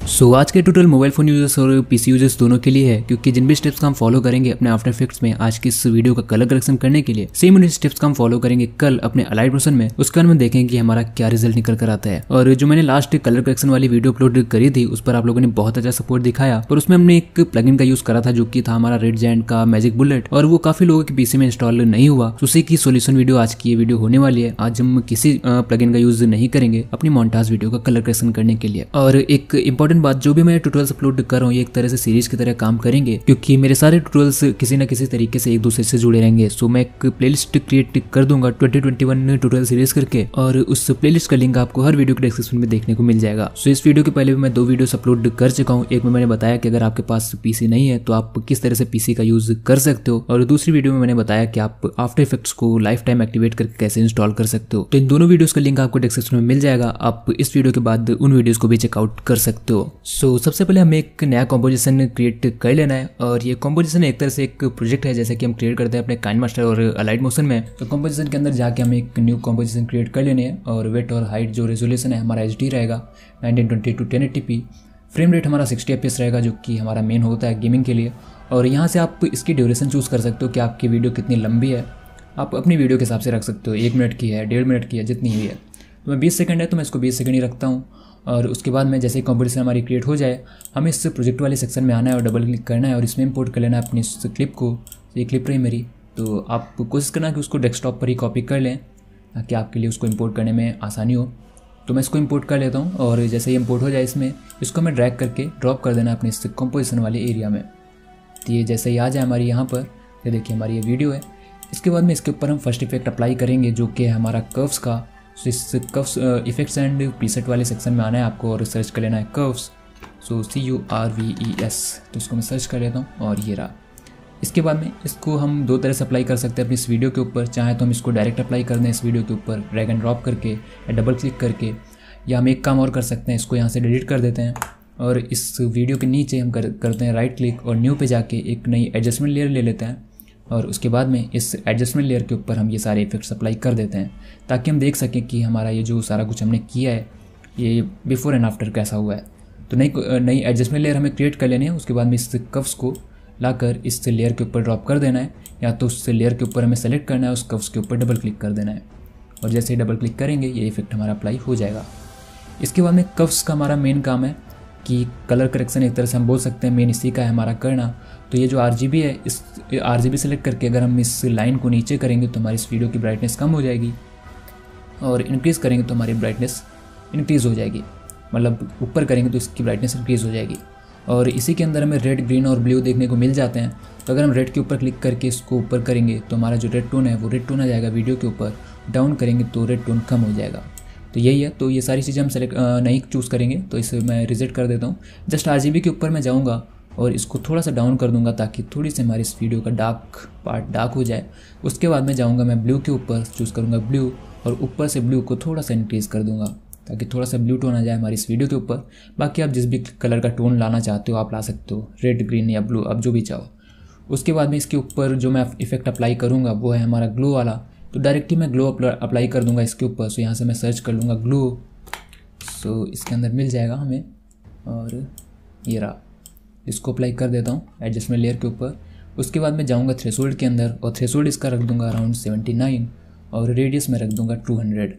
आज के tutorial mobile phone users और पीसी यूजर्स दोनों के लिए है, क्योंकि जिन भी स्टेप्स का हम फॉलो करेंगे अपने आफ्टर इफेक्ट्स में आज की इस वीडियो का कलर करेक्शन करने के लिए, सेम उन्हीं स्टेप्स का हम फॉलो करेंगे कल अपने अलाइट मोशन में। उसके बाद हम देखेंगे कि हमारा क्या रिजल्ट निकल कर आता है। और जो मैंने लास्ट कलर करेक्शन वाली वीडियो अपलोड करी थी उस पर आप लोगों ने बहुत अच्छा सपोर्ट दिखाया, और उसमें हमने एक प्लगइन का यूज करा था जो कि था हमारा रेड जायंट का मैजिक बुलेट, और वो काफी लोगों के पीसी में इंस्टॉल नहीं हुआ। उसी की सोल्यूशन वीडियो आज की ये वीडियो होने वाली है। आज हम किसी प्लगइन का यूज नहीं करेंगे अपनी मोन्टाज वीडियो का कलर करेक्शन करने के लिए। और एक इंपॉर्टेंट बात, जो भी मैं ट्यूटोरियल्स अपलोड कर रहा हूँ ये एक तरह से सीरीज की तरह काम करेंगे, क्योंकि मेरे सारे ट्यूटोरियल्स किसी न किसी तरीके से एक दूसरे से जुड़े रहेंगे। सो मैं एक प्लेलिस्ट क्रिएट कर दूंगा 2021 ट्यूटोरियल सीरीज करके, और उस प्लेलिस्ट का लिंक आपको हर वीडियो के डिस्क्रिप्शन में देखने को मिल जाएगा। सो इस वीडियो के पहले भी मैं 2 वीडियोस अपलोड कर चुका हूँ। एक में मैंने बताया कि अगर आपके पास पीसी नहीं है तो आप किस तरह से पीसी का यूज कर सकते हो, और दूसरी वीडियो में मैंने बताया कि आप आफ्टर इफेक्ट्स को लाइफ टाइम एक्टिवेट करके कैसे इंस्टॉल कर सकते हो। तो इन दोनों वीडियोस का लिंक आपको डिस्क्रिप्शन में मिल जाएगा। आप इस वीडियो के बाद उन वीडियोस को भी चेकआउट कर सकते हो। सो सबसे पहले हमें एक नया कॉम्पोजिशन क्रिएट कर लेना है, और ये कॉम्पोजिशन एक तरह से एक प्रोजेक्ट है जैसे कि हम क्रिएट करते हैं अपने काइनमास्टर और अलाइट मोशन में। तो कॉम्पोजिशन के अंदर जाके हमें एक न्यू कॉम्पोजिशन क्रिएट कर लेने हैं, और वेट और हाइट जो रेजोल्यूशन है हमारा HD रहेगा 1920 to 1080p। फ्रेम रेट हमारा 60 FPS रहेगा जो कि हमारा मेन होता है गेमिंग के लिए। और यहाँ से आप इसकी ड्यूरेशन चूज़ कर सकते हो कि आपकी वीडियो कितनी लंबी है। आप अपनी वीडियो के हिसाब से रख सकते हो, 1 मिनट की है, 1.5 मिनट की है, जितनी भी है। तो मैं 20 सेकंड है तो मैं इसको 20 सेकंड ही रखता हूँ। और उसके बाद में जैसे ही कॉम्पोजिशन हमारी क्रिएट हो जाए हमें इस प्रोजेक्ट वाले सेक्शन में आना है और डबल क्लिक करना है, और इसमें इंपोर्ट कर लेना है अपनी इस क्लिप को। ये क्लिप रही मेरी, तो आप कोशिश करना कि उसको डेस्कटॉप पर ही कॉपी कर लें ताकि आपके लिए उसको इंपोर्ट करने में आसानी हो। तो मैं इसको इंपोर्ट कर लेता हूँ, और जैसे ही इंपोर्ट हो जाए इसमें इसको हमें ड्रैग करके ड्रॉप कर देना अपने इस कॉम्पोजिशन वाले एरिया में। तो ये जैसे ही आ जाए हमारी यहाँ पर, ये देखिए हमारी ये वीडियो है। इसके बाद में इसके ऊपर हम फर्स्ट इफेक्ट अप्लाई करेंगे जो कि है हमारा कर्व्स का। सो इस कर्व्स इफेक्ट्स एंड प्रीसेट वाले सेक्शन में आना है आपको और सर्च कर लेना है कर्व्स। सो CURVES, तो इसको मैं सर्च कर लेता हूँ और ये रहा। इसके बाद में इसको हम 2 तरह से अप्लाई कर सकते हैं अपनी इस वीडियो के ऊपर। चाहे तो हम इसको डायरेक्ट अप्लाई कर दें इस वीडियो के ऊपर ड्रैग एंड ड्रॉप करके या डबल क्लिक करके, या हम एक काम और कर सकते हैं, इसको यहाँ से डिलीट कर देते हैं और इस वीडियो के नीचे हम करते हैं राइट क्लिक और न्यू पे जाके एक नई एडजस्टमेंट लेयर ले लेते हैं, और उसके बाद में इस एडजस्टमेंट लेयर के ऊपर हम ये सारे इफेक्ट्स अप्लाई कर देते हैं ताकि हम देख सकें कि हमारा ये जो सारा कुछ हमने किया है ये बिफोर एंड आफ्टर कैसा हुआ है। तो नई एडजस्टमेंट लेयर हमें क्रिएट कर लेनी है। उसके बाद में इस कर्व्स को लाकर इस लेयर के ऊपर ड्रॉप कर देना है, या तो उस लेयर के ऊपर हमें सेलेक्ट करना है, उस कर्व्स के ऊपर डबल क्लिक कर देना है, और जैसे ही डबल क्लिक करेंगे ये इफेक्ट हमारा अप्लाई हो जाएगा। इसके बाद में कर्व्स का हमारा मेन काम है कि कलर करेक्शन एक तरह से हम बोल सकते हैं मेन इसी का है हमारा करना। तो ये जो RGB है, इस RGB सेलेक्ट करके अगर हम इस लाइन को नीचे करेंगे तो हमारी इस वीडियो की ब्राइटनेस कम हो जाएगी, और इंक्रीज़ करेंगे तो हमारी ब्राइटनेस इंक्रीज़ हो जाएगी, मतलब ऊपर करेंगे तो इसकी ब्राइटनेस इंक्रीज़ हो जाएगी। और इसी के अंदर हमें रेड, ग्रीन और ब्लू देखने को मिल जाते हैं। तो अगर हम रेड के ऊपर क्लिक करके इसको ऊपर करेंगे तो हमारा जो रेड टोन है वो रेड टोन आ जाएगा वीडियो के ऊपर, डाउन करेंगे तो रेड टोन कम हो जाएगा। तो यही है। तो ये सारी चीज़ें हम सेलेक्ट नहीं चूज़ करेंगे, तो इसे मैं रिजेक्ट कर देता हूँ। जस्ट RGB के ऊपर मैं जाऊँगा और इसको थोड़ा सा डाउन कर दूंगा ताकि थोड़ी सी हमारी इस वीडियो का डार्क पार्ट डार्क हो जाए। उसके बाद में जाऊँगा मैं ब्लू के ऊपर, चूज़ करूँगा ब्लू, और ऊपर से ब्लू को थोड़ा सा इंक्रीज़ कर दूँगा ताकि थोड़ा सा ब्लू टोन आ जाए हमारी इस वीडियो के ऊपर। बाकी आप जिस भी कलर का टोन लाना चाहते हो आप ला सकते हो, रेड, ग्रीन या ब्लू, आप जो भी चाहो। उसके बाद में इसके ऊपर जो मैं इफेक्ट अप्लाई करूँगा वो है हमारा ग्लो वाला। तो डायरेक्टली मैं ग्लो अप्लाई कर दूँगा इसके ऊपर। सो यहाँ से मैं सर्च कर लूँगा ग्लो। सो इसके अंदर मिल जाएगा हमें, और ये रहा। इसको अप्लाई कर देता हूँ एडजस्टमेंट लेयर के ऊपर। उसके बाद मैं जाऊँगा थ्रेशोल्ड के अंदर, और थ्रेशोल्ड इसका रख दूँगा अराउंड 79, और रेडियस में रख दूँगा 200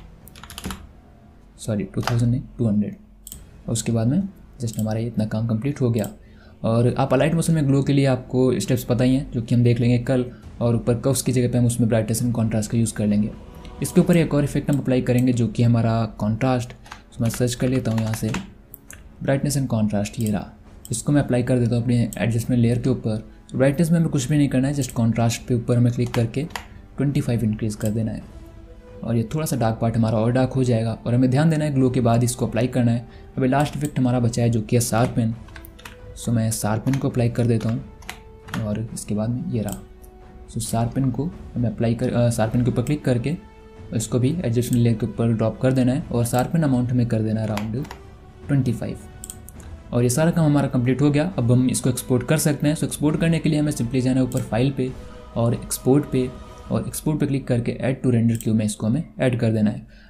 नहीं 200। और उसके बाद में जस्ट हमारा ये इतना काम कंप्लीट हो गया। और आप अलाइट मोशन में ग्लो के लिए आपको स्टेप्स पता ही हैं जो कि हम देख लेंगे कल, और ऊपर कर्व्स की जगह पे हम उसमें ब्राइटनेस एंड कॉन्ट्रास्ट का यूज़ कर लेंगे। इसके ऊपर एक और इफेक्ट हम अप्लाई करेंगे जो कि हमारा कॉन्ट्रास्ट। मैं सर्च कर लेता हूँ यहाँ से ब्राइटनेस एंड कॉन्ट्रास्ट, ये रहा। इसको मैं अप्लाई कर देता हूँ अपने एडजस्टमेंट लेयर के ऊपर। ब्राइटनेस में हमें कुछ भी नहीं करना है, जस्ट कॉन्ट्रास्ट पे ऊपर हमें क्लिक करके 25 इंक्रीज़ कर देना है, और ये थोड़ा सा डार्क पार्ट हमारा और डार्क हो जाएगा। और हमें ध्यान देना है ग्लो के बाद इसको अप्लाई करना है। अभी लास्ट इफेक्ट हमारा बचा है जो कि है शार्पन। सो मैं शार्पन को अप्लाई कर देता हूँ, और इसके बाद में ये रहा। सो शार्पन को हमें अप्लाई कर शार्पन के ऊपर क्लिक करके इसको भी एडजस्टमेंट लेयर के ऊपर ड्रॉप कर देना है, और शार्पन अमाउंट हमें कर देना है अराउंड 25। और ये सारा काम हमारा कंप्लीट हो गया। अब हम इसको एक्सपोर्ट कर सकते हैं। सो एक्सपोर्ट करने के लिए हमें सिंपली जाना है ऊपर फाइल पे और एक्सपोर्ट पे, और एक्सपोर्ट पे क्लिक करके ऐड टू रेंडर क्यू में इसको हमें ऐड कर देना है।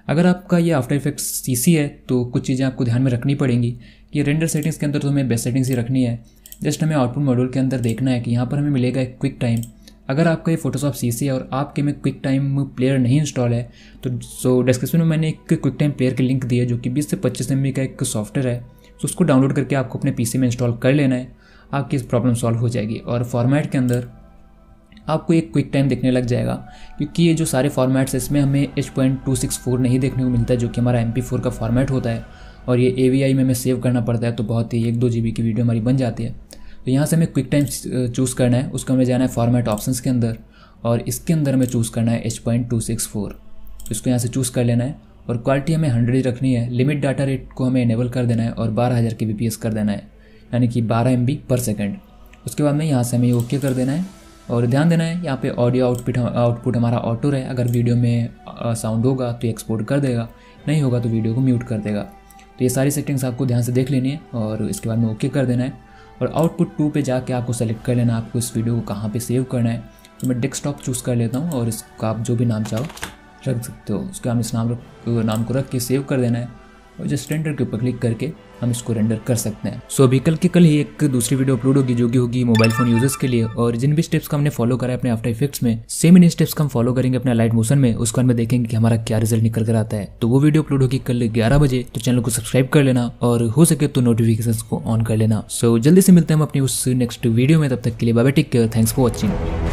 अगर आपका ये आफ्टर इफेक्ट्स सीसी है तो कुछ चीज़ें आपको ध्यान में रखनी पड़ेंगी कि रेंडर सेटिंग्स के अंदर तो हमें बेस्ट सेटिंग्स ही रखनी है। जस्ट हमें आउटपुट मॉड्यूल के अंदर देखना है कि यहाँ पर हमें मिलेगा एक क्विक टाइम। अगर आपका ये फोटोशॉप सीसी है और आपके में क्विक टाइम प्लेयर नहीं इंस्टॉल है तो डिस्क्रिप्शन में मैंने एक क्विक टाइम प्लेयर की लिंक दी है जो कि 20 से 25 MB का एक सॉफ्टवेयर है। तो उसको डाउनलोड करके आपको अपने पीसी में इंस्टॉल कर लेना है, आपकी प्रॉब्लम सॉल्व हो जाएगी। और फॉर्मेट के अंदर आपको एक क्विक टाइम दिखने लग जाएगा, क्योंकि ये जो सारे फॉर्मेट्स इसमें हमें H.264 नहीं देखने को मिलता है जो कि हमारा MP4 का फॉर्मेट होता है, और ये AVI में हमें सेव करना पड़ता है। तो बहुत ही 1-2 GB की वीडियो हमारी बन जाती है। तो यहाँ से हमें क्विक टाइम चूज़ करना है, उसको हमें जाना है फॉर्मेट ऑप्शंस के अंदर, और इसके अंदर हमें चूज़ करना है H.264। इसको यहाँ से चूज़ कर लेना है और क्वालिटी हमें 100 ही रखनी है। लिमिट डाटा रेट को हमें इनेबल कर देना है और 12,000 kbps कर देना है, यानी कि 12 MB/s। उसके बाद में यहाँ से हमें ओके कर देना है। और ध्यान देना है यहाँ पे ऑडियो आउटपुट हमारा ऑटो रहे। अगर वीडियो में साउंड होगा तो एक्सपोर्ट कर देगा, नहीं होगा तो वीडियो को म्यूट कर देगा। तो ये सारी सेटिंग्स आपको ध्यान से देख लेनी है और इसके बाद में ओके कर देना है। और आउटपुट 2 पे जाके आपको सेलेक्ट कर लेना है आपको इस वीडियो को कहाँ पे सेव करना है। तो मैं डेस्कटॉप चूज़ कर लेता हूँ और इसका आप जो भी नाम चाहो रख सकते हो। उसके हम इस नाम को रख के सेव कर देना है और जस्ट रेंडर के ऊपर क्लिक करके हम इसको रेंडर कर सकते हैं। सो अभी कल ही एक दूसरी वीडियो अपलोड होगी जो कि होगी मोबाइल फोन यूजर्स के लिए। और जिन भी स्टेप्स का हमने फॉलो करा है अपने आफ्टर इफेक्ट्स में, सेम इन स्टेप्स का हम फॉलो करेंगे अपने लाइट मोशन में। उसके बाद में देखेंगे कि हमारा क्या रिजल्ट निकल कर आता है। तो वो वीडियो अपलोड होगी कल 11 बजे। तो चैनल को सब्सक्राइब कर लेना और हो सके तो नोटिफिकेशंस को ऑन कर लेना। सो जल्दी से मिलते हैं हम अपनी उस नेक्स्ट वीडियो में। तब तक के लिए bye bye, take care, thanks for watching.